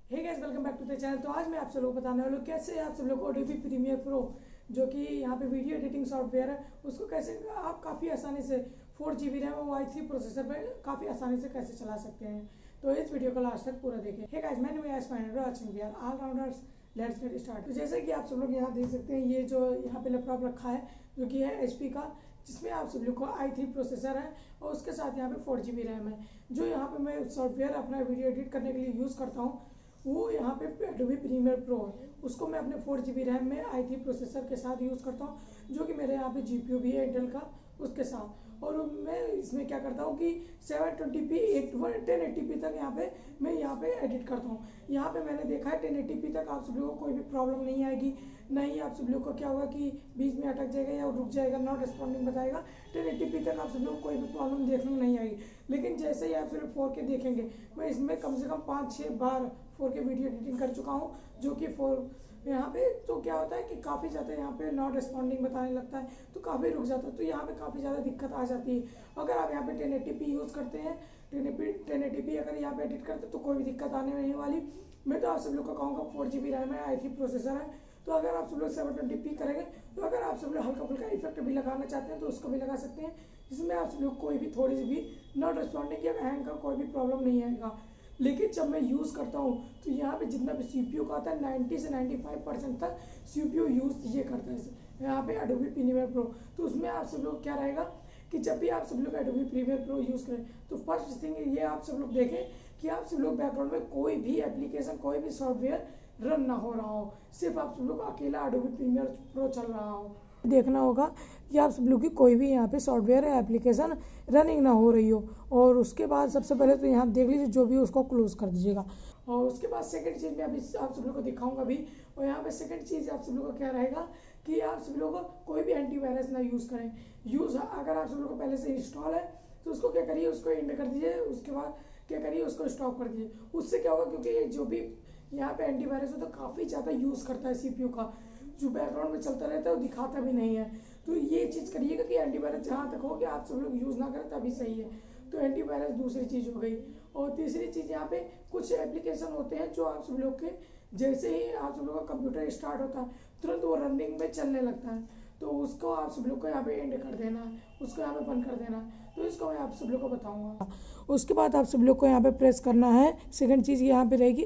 Hey guys, welcome back to the channel. तो आज मैं आप सब लोग बताने वाला हूँ कैसे आप सब लोग एडोबी प्रीमियर प्रो जो कि यहाँ पे वीडियो एडिटिंग सॉफ्टवेयर है उसको कैसे आप काफ़ी आसानी से 4GB रैम और i3 प्रोसेसर पे काफ़ी आसानी से कैसे चला सकते हैं। तो इस वीडियो को लास्ट तक पूरा देखें। हे गाइस, मैंने ऑलराउंडर्स, लेट्स गेट स्टार्ट। तो जैसे कि आप सब लोग यहाँ देख सकते हैं, ये जो यहाँ पे लैपटॉप रखा है जो कि है HP का, जिसमें आप सब लोग को i3 प्रोसेसर है और उसके साथ यहाँ पे 4GB रैम है। जो यहाँ पे मैं सॉफ्टवेयर अपना वीडियो एडिट करने के लिए यूज़ करता हूँ वो यहाँ पे एडोबी प्रीमियर प्रो है। उसको मैं अपने 4GB रैम में i3 प्रोसेसर के साथ यूज़ करता हूँ, जो कि मेरे यहाँ पे GPU भी है इंटेल का उसके साथ। और मैं इसमें क्या करता हूँ कि 720p 1080p तक मैं यहाँ पे एडिट करता हूँ। यहाँ पे मैंने देखा है 1080p तक आप सब लोगों को कोई भी प्रॉब्लम नहीं आएगी, नहीं आप सब लोगों को क्या होगा कि बीच में अटक जाएगा या रुक जाएगा, नॉट रिस्पॉन्डिंग बताएगा। 1080p तक आप सब लोगों को कोई भी प्रॉब्लम देखने में नहीं आएगी। लेकिन जैसे ही आप सब 4K देखेंगे, मैं इसमें कम से कम 5-6 बार 4K वीडियो एडिटिंग कर चुका हूँ, जो कि यहाँ पे तो क्या होता है कि काफ़ी ज़्यादा यहाँ पे नॉट रिस्पॉन्डिंग बताने लगता है, तो काफ़ी रुक जाता है, तो यहाँ पे काफ़ी ज़्यादा दिक्कत आ जाती है। अगर आप यहाँ पे 1080p यूज़ करते हैं, 1080p अगर यहाँ पे एडिट करते हैं तो कोई भी दिक्कत आने नहीं वाली। मैं तो आप सब लोग को कहूँगा 4GB रैम है, i3 प्रोसेसर है, तो अगर आप सब लोग 720p करेंगे तो अगर आप सब लोग हल्का फुल्का इफेक्ट भी लगाना चाहते हैं तो उसको भी लगा सकते हैं, जिसमें आप सब लोग कोई भी थोड़ी सी भी नॉट रिस्पॉन्डिंग या हैंग का कोई भी प्रॉब्लम नहीं आएगा। लेकिन जब मैं यूज़ करता हूँ तो यहाँ पे जितना भी CPU का आता है 90 से 95% तक CPU यूज़ ये करता है यहाँ पे एडोबी प्रीमियर प्रो। तो उसमें आप सब लोग क्या रहेगा कि जब भी आप सब लोग एडोबी प्रीमियर प्रो यूज़ करें तो फर्स्ट थिंग ये आप सब लोग देखें कि आप सब लोग बैकग्राउंड में कोई भी एप्लीकेशन, कोई भी सॉफ्टवेयर रन ना हो रहा हो, सिर्फ आप सब लोग अकेला एडोबी प्रीमियर प्रो चल रहा हो। देखना होगा कि आप सब लोग की कोई भी यहाँ पे सॉफ्टवेयर या एप्लीकेशन रनिंग ना हो रही हो। और उसके बाद सबसे पहले तो यहाँ देख लीजिए जो भी उसको क्लोज कर दीजिएगा। और उसके बाद सेकंड चीज़ मैं अभी आप सब लोग को दिखाऊंगा भी। और यहाँ पे सेकंड चीज़ आप सब लोग को क्या रहेगा कि आप सब लोग कोई भी एंटीवायरस ना यूज़ करें। अगर आप सब लोग को पहले से इंस्टॉल है तो उसको क्या करिए, उसको एंड कर दीजिए, उसके बाद क्या करिए उसको स्टॉप कर दीजिए। उससे क्या होगा, क्योंकि ये जो भी यहाँ पे एंटीवायरस है तो काफ़ी ज़्यादा यूज़ करता है CPU का, जो बैकग्राउंड में चलता रहता है वो दिखाता भी नहीं है। तो ये चीज़ करिएगा कि एंटीवायरस जहाँ तक हो कि आप सब लोग यूज़ ना करें तभी सही है। तो एंटीवायरस दूसरी चीज़ हो गई। और तीसरी चीज़ यहाँ पे कुछ एप्लीकेशन होते हैं जो आप सब लोग के जैसे ही आप सब लोग का कंप्यूटर स्टार्ट होता है तुरंत वो रनिंग में चलने लगता है, तो उसको आप सब लोग को यहाँ पे एंड कर देना है, उसको यहाँ पे बंद कर देना है। तो इसको मैं आप सब लोग को बताऊँगा। उसके बाद आप सब लोग को यहाँ पे प्रेस करना है। सेकेंड चीज़ यहाँ पे रहेगी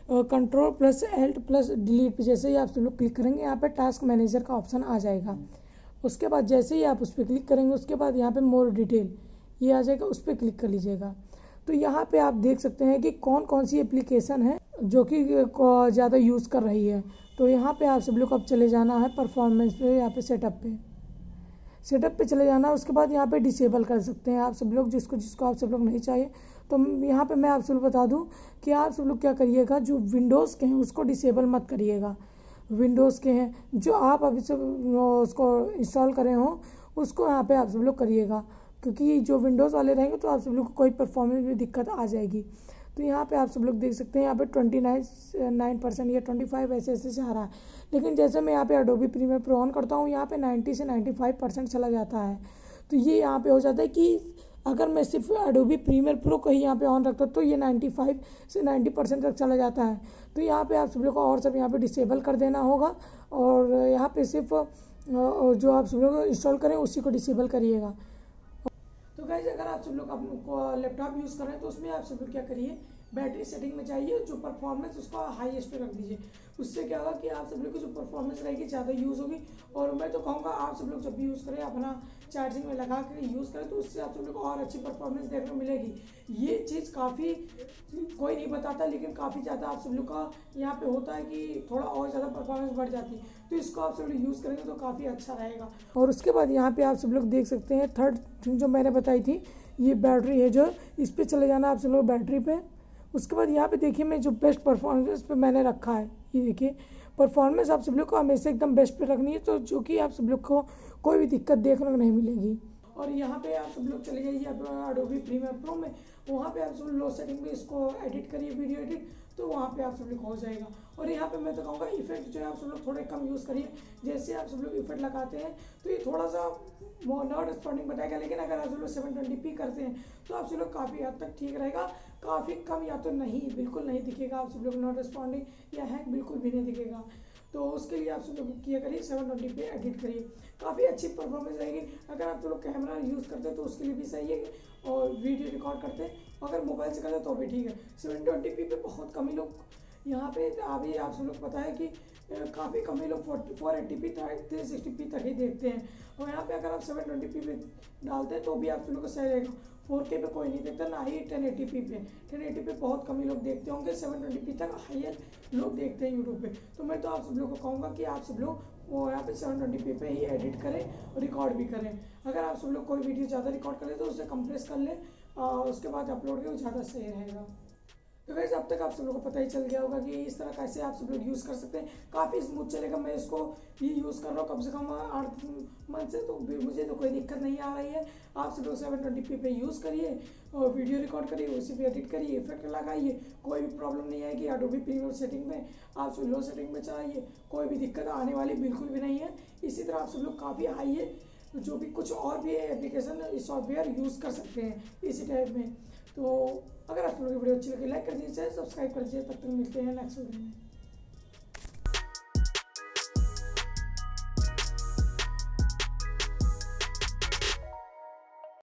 Ctrl+Alt+Delete पे। जैसे ही आप सब लोग क्लिक करेंगे यहाँ पे टास्क मैनेजर का ऑप्शन आ जाएगा। उसके बाद जैसे ही आप उस पर क्लिक करेंगे उसके बाद यहाँ पे मोर डिटेल ये आ जाएगा, उस पर क्लिक कर लीजिएगा। तो यहाँ पे आप देख सकते हैं कि कौन कौन सी एप्लीकेशन है जो कि ज़्यादा यूज़ कर रही है। तो यहाँ पे आप सब लोग को अब चले जाना है परफॉर्मेंस पे, यहाँ पे सेटअप पे चले जाना है। उसके बाद यहाँ पे डिसेबल कर सकते हैं आप सब लोग, जिसको आप सब लोग नहीं चाहिए। तो यहाँ पे मैं आप सब लोग बता दूँ कि आप सब लोग क्या करिएगा, जो विंडोज़ के हैं उसको डिसेबल मत करिएगा। विंडोज़ के हैं जो आप अभी से उसको इंस्टॉल करे हों उसको यहाँ पे आप सब लोग करिएगा, क्योंकि जो विंडोज़ वाले रहेंगे तो आप सब लोग को कोई परफॉर्मेंस में दिक्कत आ जाएगी। तो यहाँ पे आप सब लोग देख सकते हैं यहाँ पे 29% या 25 ऐसे जा रहा है। लेकिन जैसे मैं यहाँ पे एडोबी प्रीमियर प्रो ऑन करता हूँ यहाँ पे 90 से 95% चला जाता है। तो ये यहाँ पे हो जाता है कि अगर मैं सिर्फ एडोबी प्रीमियर प्रो को ही यहाँ पे ऑन रखता तो ये 95 से 90% तक चला जाता है। तो यहाँ पे आप सब लोग को और सब यहाँ पे डिसेबल कर देना होगा, और यहाँ पे सिर्फ जो आप सब लोग इंस्टॉल करें उसी को डिसेबल करिएगा। तो गाइस, अगर आप सब लोग अपने लैपटॉप यूज़ कर रहे हैं तो उसमें आप सब लोग क्या करिए, बैटरी सेटिंग में जाइए, जो परफॉर्मेंस उसको हाईएस्ट पे रख दीजिए। उससे क्या होगा कि आप सब लोग की जो परफॉर्मेंस रहेगी ज़्यादा यूज़ होगी। और मैं तो कहूँगा आप सब लोग जब भी यूज़ करें अपना चार्जिंग में लगा कर यूज़ करें तो उससे आप सब लोग को और अच्छी परफॉर्मेंस देखने को मिलेगी। ये चीज़ काफ़ी कोई नहीं बताता, लेकिन काफ़ी ज़्यादा आप सब लोग का यहाँ पे होता है कि थोड़ा और ज़्यादा परफॉर्मेंस बढ़ जाती है। तो इसको आप सब लोग यूज़ करेंगे तो काफ़ी अच्छा रहेगा। और उसके बाद यहाँ पे आप सब लोग देख सकते हैं थर्ड थिंग जो मैंने बताई थी, ये बैटरी है, जो इस पर चले जाना आप सब लोग बैटरी पे। उसके बाद यहाँ पे देखिए मैं जो बेस्ट परफॉर्मेंस पे मैंने रखा है, ये देखिए परफॉर्मेंस आप सब लोग को हमेशा एकदम बेस्ट पे रखनी है, तो जो कि आप सब लोग को कोई भी दिक्कत देखने को नहीं मिलेगी। और यहाँ पे आप सब लोग चले जाइए एडोबी प्रीमियर प्रो में, वहाँ पे आप सब लो सेटिंग में इसको एडिट करिए, वीडियो एडिट, तो वहाँ पे आप सब लोग हो जाएगा। और यहाँ पे मैं तो कहूँगा इफेक्ट जो है आप सब लोग थोड़े कम यूज़ करिए। जैसे आप सब लोग इफेक्ट लगाते हैं तो ये थोड़ा सा नॉट रिस्पॉन्डिंग बताएगा, लेकिन अगर आप सब लोग 720p करते हैं तो आप सब लोग काफ़ी हद तक ठीक रहेगा, काफ़ी कम या तो नहीं, बिल्कुल नहीं दिखेगा आप सब लोग नॉट रिस्पॉन्डिंग या हैंग बिल्कुल भी नहीं दिखेगा। तो उसके लिए आप सब लोग किया करिए 720 पे एडिट करिए, काफ़ी अच्छी परफॉर्मेंस रहेगी। अगर आप लोग कैमरा यूज़ करते हैं तो उसके लिए भी सही है, और वीडियो रिकॉर्ड करते हैं अगर मोबाइल से करते हैं तो भी ठीक है। 720p पे बहुत कम ही लोग यहाँ पे अभी आप सब लोग पता है कि काफ़ी कम ही लोग 480p 360p तक ही देखते हैं, और यहाँ पे अगर आप 720p पे डालते हैं तो भी आप सब लोग को सही रहेगा। 4K पे कोई नहीं देखता, ना ही 1080p पे। 1080p पे बहुत कम ही लोग देखते होंगे, 720p तक हायर लोग देखते हैं यूट्यूब पे। तो मैं तो आप सब लोग को कहूँगा कि आप सब लोग वो यहाँ पे 720p पे ही एडिट करें और रिकॉर्ड भी करें। अगर आप सब लोग कोई वीडियो ज़्यादा रिकॉर्ड करें तो उसे कंप्रेस कर लें, उसके बाद अपलोड करें, ज़्यादा सही रहेगा। तो वैसे अब तक आप सब लोगों को पता ही चल गया होगा कि इस तरह कैसे आप सब लोग यूज़ कर सकते हैं, काफ़ी स्मूथ चलेगा। मैं इसको ये यूज़ कर रहा हूँ कम से कम 8 मंथ से, तो मुझे तो कोई दिक्कत नहीं आ रही है। आप सब लोग 720p पे यूज़ करिए और वीडियो रिकॉर्ड करिए, उसी पे एडिट करिए, इफेक्ट लगाइए, कोई भी प्रॉब्लम नहीं आएगी। एडोबी प्रीमियर सेटिंग में आप सब लो सेटिंग में चलाइए, कोई भी दिक्कत आने वाली बिल्कुल भी नहीं है। इसी तरह आप सब लोग काफ़ी हाई है जो भी कुछ और भी एप्लीकेशन सॉफ्टवेयर यूज़ कर सकते हैं इसी टाइप में। तो अगर आप लोगों की वीडियो अच्छी लगी लाइक कर दीजिए, सब्सक्राइब कर दीजिए। तब तक मिलते हैं नेक्स्ट वीडियो में।